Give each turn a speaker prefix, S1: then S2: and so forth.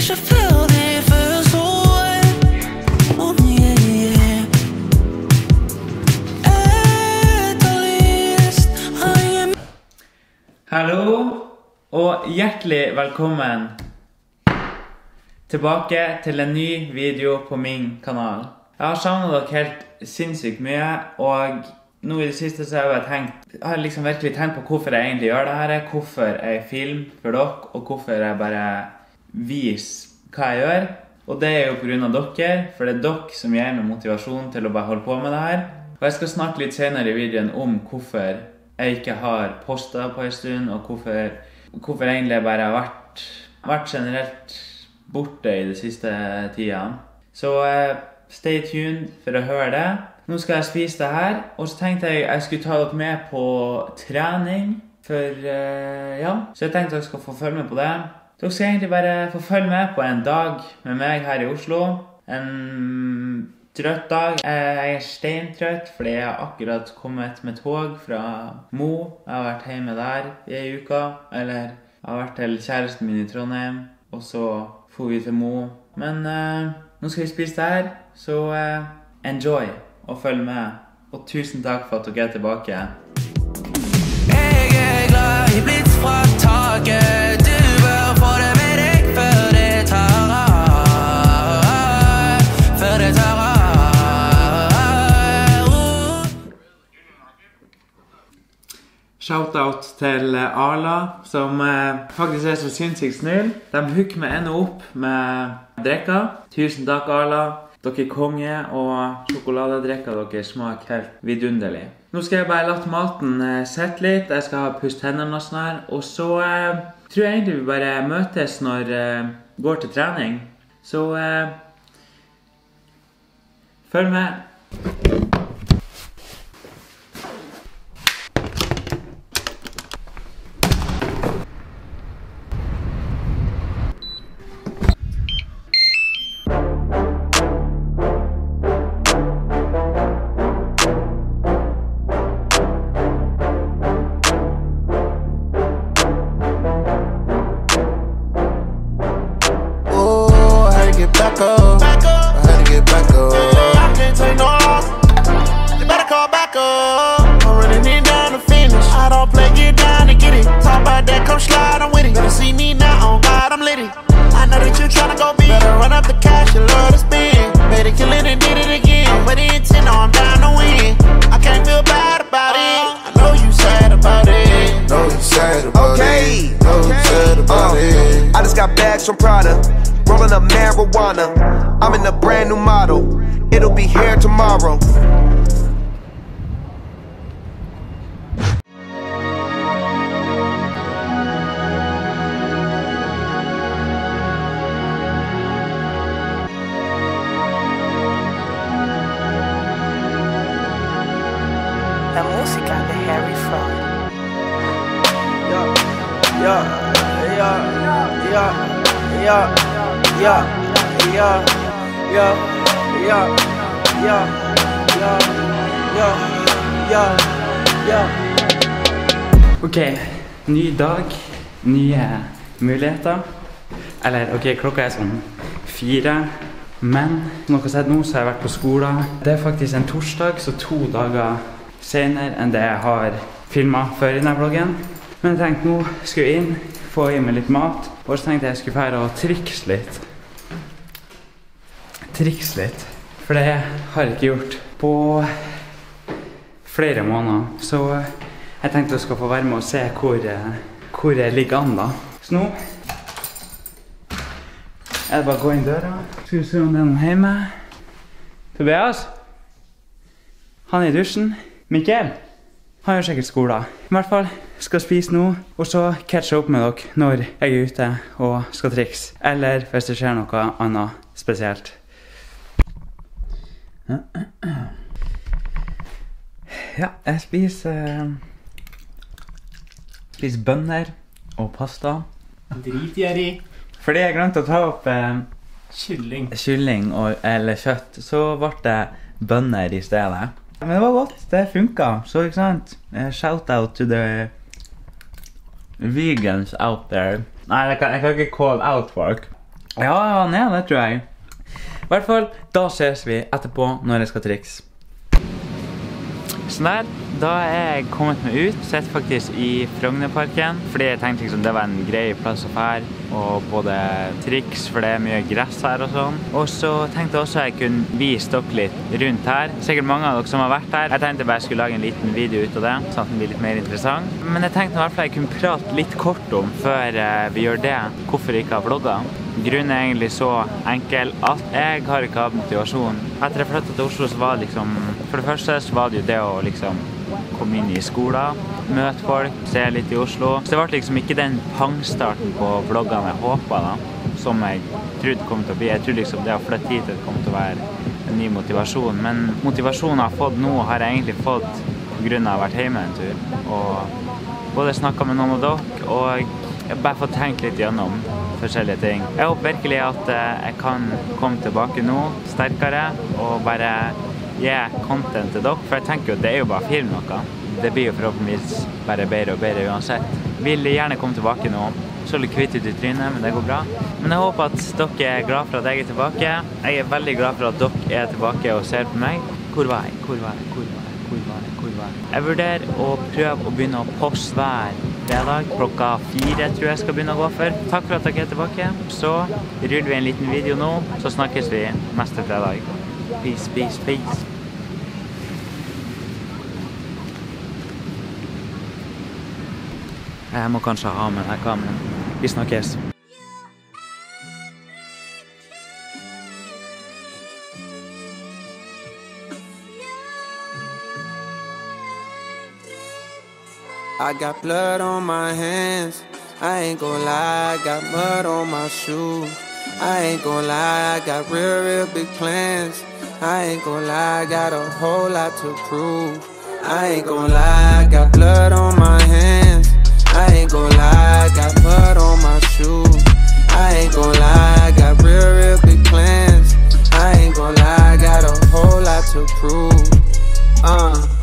S1: ikke før det føles så oh yeah, yeah. Etterlyst har jeg.
S2: Hallo, og hjertelig velkommen tilbake til en ny video på min kanal. Jeg har savnet dere helt sinnssykt mye, og nå i det siste så har jeg liksom virkelig tenkt på hvorfor jeg egentlig gjør det her, hvorfor jeg filmer for dere, og hvorfor jeg bare viser hva jeg gjør. Og det er jo på grunn av dere, for det er dere som gir meg motivasjon til å bare holde på med det her. Og jeg skal snakke litt senere i videoen om hvorfor jeg ikke har postet på en stund, og hvorfor jeg egentlig bare har vært generelt borte i det siste tida. Så stay tuned for å høre det. Nå skal jeg spise det her, og så tenkte jeg skulle ta dere med på trening, ja. Så jeg tenkte dere skal få følge med på det. Dere skal egentlig bare få følge med på en dag med meg her i Oslo. En trøtt dag. Jeg er steintrøtt, fordi jeg har akkurat kommet med tog fra Mo. Jeg har vært hjemme der i en uke, eller jeg har vært til kjæresten min i Trondheim, og så får vi til Mo. Men nå skal vi spise det her, så enjoy og følg med. Og tusen takk for at dere er tilbake.
S1: Jeg er glad i blitz fra taket. Du bør få det med deg før det tar av. Før det tar av.
S2: Shoutout til Arla, som faktisk er så sinnssykt snill. De hooker meg enda opp med drikker. Tusen takk, Arla. Dere er konge, og sjokoladedrikker dere smaker helt vidunderlig. Nå skal jeg bare la maten sette litt. Jeg skal puste hendene og sånn her. Og så tror jeg egentlig vi bare møtes når jeg går til trening. Så følg med.
S3: I just got bags from Prada, rolling up marijuana. I'm in a brand new model, it'll be here tomorrow.
S1: La música de Harry Fraud.
S2: Ok, ny dag, nye muligheter. Eller, ok, klokka er sånn 4, men som dere har sett nå så har jeg vært på skolen. Det er faktisk en torsdag, så 2 dager senere enn det jeg har filmet før i denne vloggen. Men jeg tenkte nå skulle jeg inn, få i meg litt mat, og så tenkte jeg skulle fære og trikse litt. For det har jeg ikke gjort på flere måneder. Så jeg tenkte jeg skal få være med og se hvor jeg ligger an da. Så nå er det bare å gå inn døra. Skal vi se om det er noen hjemme. Tobias? Han er i dusjen. Mikkel? Han gjør sikkert skolen. I hvert fall skal spise nå, og så catche opp med dere når jeg er ute og skal trikse. Eller hvis det skjer noe annet spesielt. Ja, jeg spiser bønner og pasta.
S4: Dritgjerrig.
S2: Fordi jeg glemte å ta opp
S4: Kylling.
S2: eller kjøtt, så ble det bønner i stedet. Men det var godt, det funket, så ikke sant? Shout out to the vegans out there. Nei, jeg kan ikke call out folk. Ja, han er det, tror jeg. I hvert fall, da ses vi etterpå når jeg skal triks. Sånn der, da er jeg kommet meg ut, sett faktisk i Frognerparken, fordi jeg tenkte liksom det var en grei plass å fære, og både triks, for det er mye gress her og sånn. Og så tenkte jeg også at jeg kunne vise dere litt rundt her. Sikkert mange av dere som har vært her. Jeg tenkte bare jeg skulle lage en liten video ut av det, sånn at den blir litt mer interessant. Men jeg tenkte i hvert fall jeg kunne prate litt kort om, før vi gjør det, hvorfor jeg ikke har vlogget. Grunnen er egentlig så enkel at jeg har ikke hatt motivasjon. Etter jeg flyttet til Oslo så var det liksom, for det første så var det jo det å liksom komme inn i skolen, møte folk, se litt i Oslo. Så det var liksom ikke den pangstarten på vloggene jeg håpet da, som jeg trodde kom til å bli. Jeg trodde liksom det å flytte hit kom til å være en ny motivasjon, men motivasjonen jeg har fått nå har jeg egentlig fått på grunn av å ha vært hjemme en tur. Og både snakket med noen av dere, og jeg har bare fått tenkt litt gjennom forskjellige ting. Jeg håper virkelig at jeg kan komme tilbake nå, sterkere, og bare gi content til dere, for jeg tenker jo at det er jo bare film noe. Det blir jo forhåpentligvis bare bedre og bedre uansett. Jeg vil gjerne komme tilbake nå, så litt kvitt ut i trynet, men det går bra. Men jeg håper at dere er glad for at jeg er tilbake. Jeg er veldig glad for at dere er tilbake og ser på meg. Hvor var jeg? Hvor var jeg? Hvor var jeg? Hvor var jeg? Hvor var jeg? Jeg vurderer å prøve å begynne å poste hver fredag. Klokka 4 tror jeg skal begynne å gå for. Takk for at dere er tilbake. Så ruller vi en liten video nå, så snakkes vi neste fredag. Peace, peace, peace. Jeg må kanskje ha med denne kameraen. Vi snakkes.
S3: I got blood on my hands, I ain't gon' lie, I got mud on my shoes. I ain't gon' lie, I got real big plans. I ain't gon' lie, I got a whole lot to prove. I ain't gon' lie, I got blood on my hands. I ain't gon' lie, I got mud on my shoes. I ain't gon' lie, I got real big plans. I ain't gon' lie, I got a whole lot to prove.